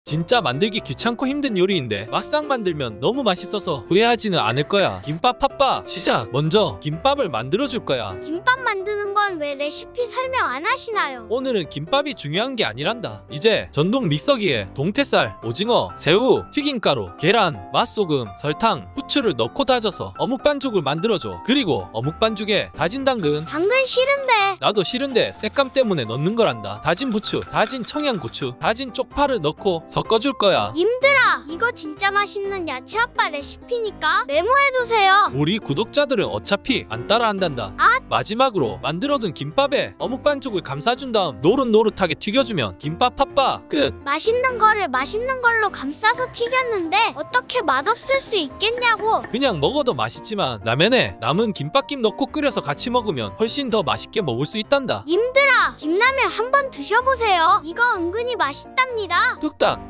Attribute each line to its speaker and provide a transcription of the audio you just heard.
Speaker 1: 진짜 만들기 귀찮고 힘든 요리인데 막상 만들면 너무 맛있어서 후회하지는 않을 거야. 김밥 팥밥 시작! 먼저 김밥을 만들어 줄 거야.
Speaker 2: 김밥 만드는 건 왜 레시피 설명 안 하시나요?
Speaker 1: 오늘은 김밥이 중요한 게 아니란다. 이제 전동 믹서기에 동태살, 오징어, 새우, 튀김가루, 계란, 맛소금, 설탕, 후추를 넣고 다져서 어묵 반죽을 만들어줘. 그리고 어묵 반죽에 다진 당근,
Speaker 2: 당근 싫은데.
Speaker 1: 나도 싫은데 색감 때문에 넣는 거란다. 다진 부추, 다진 청양고추, 다진 쪽파를 넣고 섞어줄 거야.
Speaker 2: 님들아, 이거 진짜 맛있는 야채 아빠 레시피니까 메모해두세요.
Speaker 1: 우리 구독자들은 어차피 안 따라한단다. 마지막으로 만들어둔 김밥에 어묵 반죽을 감싸준 다음 노릇노릇하게 튀겨주면 김밥 팥밥 끝!
Speaker 2: 맛있는 거를 맛있는 걸로 감싸서 튀겼는데 어떻게 맛없을 수 있겠냐고.
Speaker 1: 그냥 먹어도 맛있지만 라면에 남은 김밥김 넣고 끓여서 같이 먹으면 훨씬 더 맛있게 먹을 수 있단다.
Speaker 2: 님들아, 김라면 한번 드셔보세요. 이거 은근히 맛있답니다.
Speaker 1: 뚝딱!